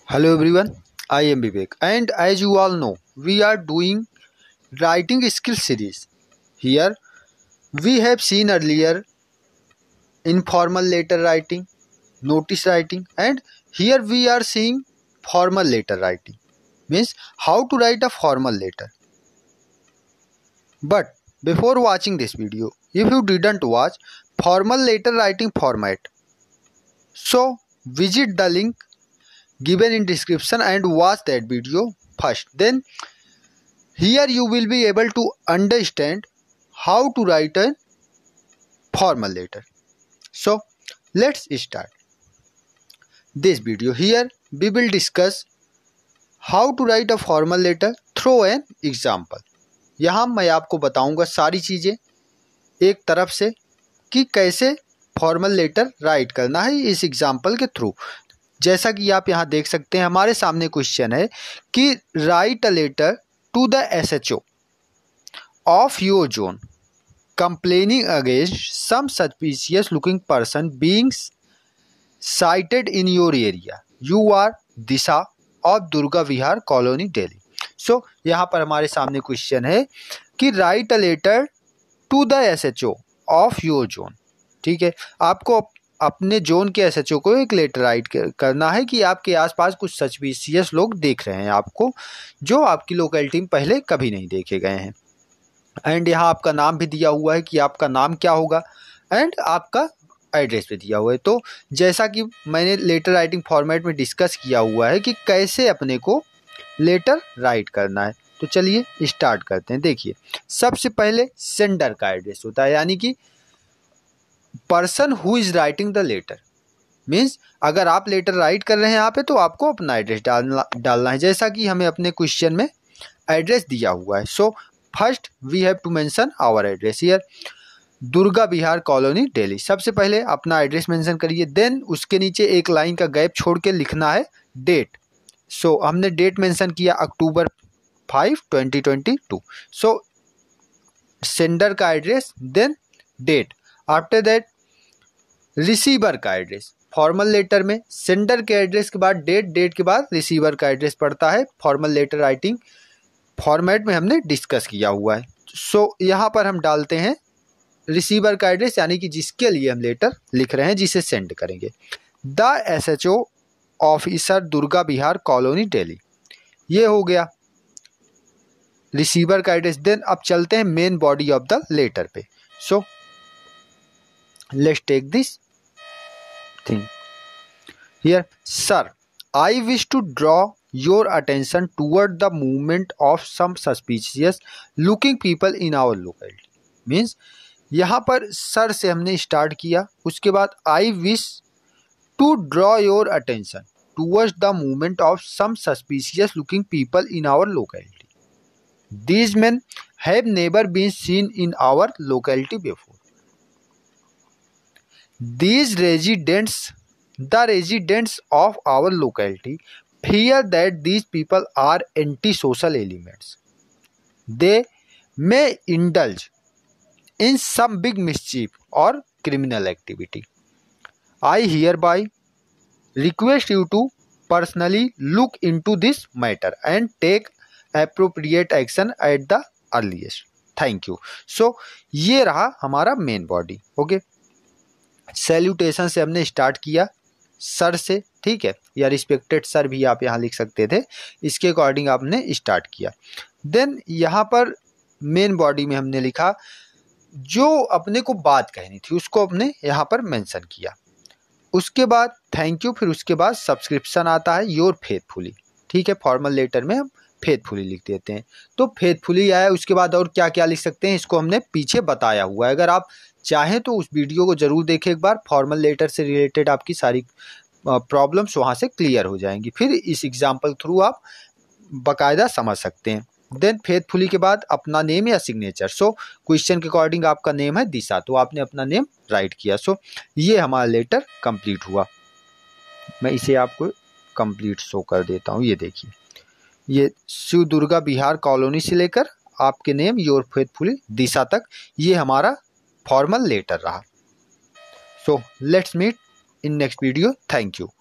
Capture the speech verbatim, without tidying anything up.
Hello everyone, I am Vivek and as you all know, we are doing writing skill series. Here we have seen earlier informal letter writing, notice writing, and here we are seeing formal letter writing. Means how to write a formal letter. But before watching this video, if you didn't watch formal letter writing format, so visit the link given in description and watch that video first. Then here you will be able to understand how to write a formal letter. So let's start this video. Here we will discuss how to write a formal letter through an example. यहाँ मैं आपको बताऊंगा सारी चीज़ें एक तरफ से कि कैसे फॉर्मल लेटर राइट करना है इस एग्जाम्पल के थ्रू। जैसा कि आप यहाँ देख सकते हैं हमारे सामने क्वेश्चन है कि write a letter to the S H O of your zone complaining against some suspicious looking person being sighted in your area. You are Disha of Durga Vihar colony Delhi. So यहाँ पर हमारे सामने क्वेश्चन है कि write a letter to the S H O of your zone. ठीक है, आपको अपने जोन के एस एच ओ को एक लेटर राइट करना है कि आपके आसपास कुछ सस्पिशियस लोग देख रहे हैं आपको, जो आपकी लोकेलिटी में पहले कभी नहीं देखे गए हैं। एंड यहाँ आपका नाम भी दिया हुआ है कि आपका नाम क्या होगा एंड आपका एड्रेस भी दिया हुआ है। तो जैसा कि मैंने लेटर राइटिंग फॉर्मेट में डिस्कस किया हुआ है कि कैसे अपने को लेटर राइट करना है, तो चलिए स्टार्ट करते हैं। देखिए, सबसे पहले सेंडर का एड्रेस होता है, यानी कि person who is writing the letter. Means अगर आप लेटर राइट कर रहे हैं यहाँ पे तो आपको अपना एड्रेस डालना डालना है, जैसा कि हमें अपने क्वेश्चन में एड्रेस दिया हुआ है। So first we have to mention our address here, Durga Vihar colony Delhi. सबसे पहले अपना एड्रेस मेंशन करिए, देन उसके नीचे एक लाइन का गैप छोड़ के लिखना है डेट। सो so, हमने डेट मेंशन किया October five twenty twenty two. So sender का address then date. After that receiver का एड्रेस। फॉर्मल लेटर में सेंडर के एड्रेस के बाद डेट, डेट के बाद रिसीवर का एड्रेस पड़ता है। फॉर्मल लेटर राइटिंग फॉर्मेट में हमने डिस्कस किया हुआ है। सो so, यहाँ पर हम डालते हैं रिसीवर का एड्रेस, यानी कि जिसके लिए हम लेटर लिख रहे हैं, जिसे सेंड करेंगे। The S H O officer Durga Vihar colony Delhi, ये हो गया रिसीवर का एड्रेस। देन अब चलते हैं main body of the letter पे। So let's take this thing here. Sir, I wish to draw your attention toward the movement of some suspicious looking people in our locality. Means यहाँ पर sir से हमने start किया, उसके बाद I wish to draw your attention towards the movement of some suspicious looking people in our locality. These men have never been seen in our locality before. These residents, the residents of our locality, fear that these people are antisocial elements. They may indulge in some big mischief or criminal activity. I hereby request you to personally look into this matter and take appropriate action at the earliest. Thank you. So ये रहा हमारा main body. Okay, salutation से हमने start किया sir से, ठीक है, या रिस्पेक्टेड सर भी आप यहाँ लिख सकते थे, इसके अकॉर्डिंग आपने स्टार्ट किया। देन यहाँ पर मेन बॉडी में हमने लिखा जो अपने को बात कहनी थी उसको अपने यहाँ पर मेंशन किया। उसके बाद थैंक यू, फिर उसके बाद सब्सक्रिप्शन आता है योर फेथफुली। ठीक है, फॉर्मल लेटर में हम फेथफुली लिख देते हैं, तो फेथफुली आया। उसके बाद और क्या क्या लिख सकते हैं इसको हमने पीछे बताया हुआ है, अगर आप चाहें तो उस वीडियो को ज़रूर देखें एक बार। फॉर्मल लेटर से रिलेटेड आपकी सारी प्रॉब्लम्स वहाँ से क्लियर हो जाएंगी, फिर इस एग्जाम्पल थ्रू आप बाकायदा समझ सकते हैं। देन फेथफुली के बाद अपना नेम या सिग्नेचर। सो क्वेश्चन के अकॉर्डिंग आपका नेम है दिशा, तो आपने अपना नेम राइट किया। सो ये हमारा लेटर कंप्लीट हुआ। मैं इसे आपको कंप्लीट शो कर देता हूँ। ये देखिए, ये शिव दुर्गा विहार कॉलोनी से लेकर आपके नेम योर फेथफुली दिशा तक ये हमारा फॉर्मल लेटर रहा। So let's meet in next video. Thank you.